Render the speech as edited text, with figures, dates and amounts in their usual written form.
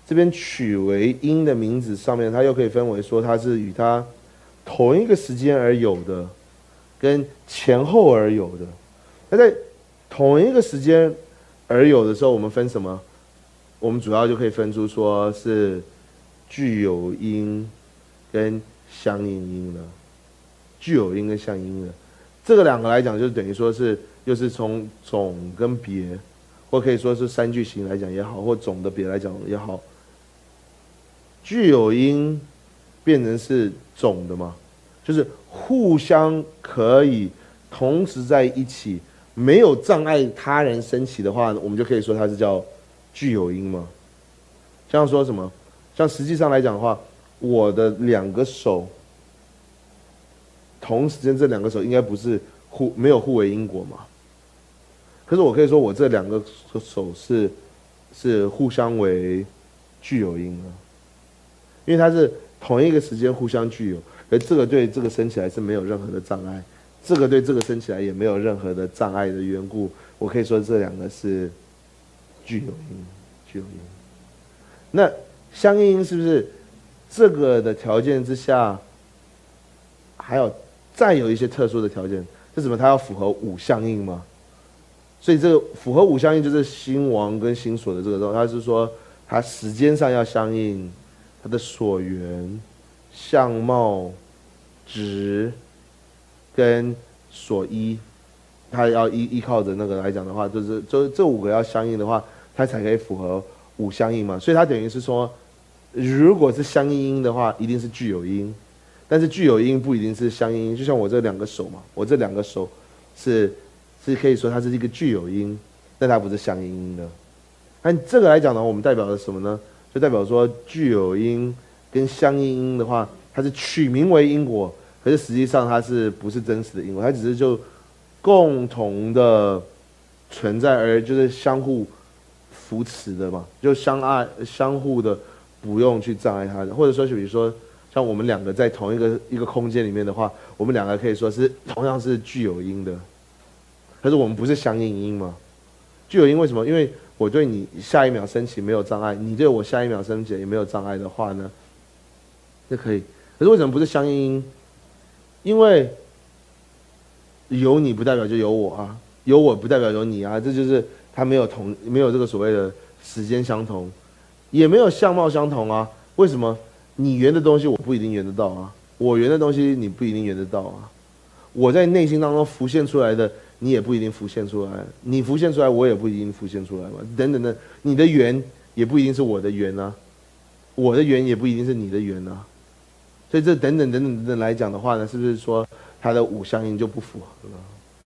这边取为因的名字上面，它又可以分为说它是与它同一个时间而有的，跟前后而有的。那在同一个时间而有的时候，我们分什么？我们主要就可以分出说是具有因跟相应因了。具有因跟相应因的这个两个来讲，就等于说是又是从种跟别，或可以说是三句型来讲也好，或种的别来讲也好，具有因变成是种的嘛，就是互相可以同时在一起，没有障碍他人升起的话，我们就可以说它是叫具有因嘛。像说什么？像实际上来讲的话，我的两个手同时间，这两个手应该不是没有互为因果嘛？可是我可以说我这两个手是互相为具有因的，因为它是同一个时间互相具有，而这个对这个升起来是没有任何的障碍，这个对这个升起来也没有任何的障碍的缘故，我可以说这两个是具有因，具有因。那相应因是不是这个的条件之下，还有再有一些特殊的条件？是什么？它要符合五相应吗？所以这个符合五相应就是心王跟心所的这个东西，它是说它时间上要相应，它的所缘、相貌、质跟所依，它要依靠着那个来讲的话，就是这五个要相应的话，它才可以符合五相应嘛。所以它等于是说，如果是相应因的话，一定是具有因，但是具有因不一定是相应因。就像我这两个手嘛，我这两个手是可以说它是一个具有因，但它不是相应因的。按这个来讲呢，我们代表了什么呢？就代表说具有因跟相应因的话，它是取名为因果，可是实际上它是不是真实的因果？它只是就共同的存在，而就是相互扶持的嘛，就相互的不用去障碍它的，或者说比如说像我们两个在同一个空间里面的话，我们两个可以说是同样是具有因的，可是我们不是相应因嘛？具有因为什么？因为我对你下一秒升起没有障碍，你对我下一秒升起也没有障碍的话呢，那可以。可是为什么不是相应因？因为有你不代表就有我啊，有我不代表有你啊，这就是它没有这个所谓的时间相同，也没有相貌相同啊。为什么？你圆的东西我不一定圆得到啊，我圆的东西你不一定圆得到啊。我在内心当中浮现出来的，你也不一定浮现出来；你浮现出来，我也不一定浮现出来嘛。等等的，你的圆也不一定是我的圆啊，我的圆也不一定是你的圆啊。所以这等等来讲的话呢，是不是说它的五相应就不符合了？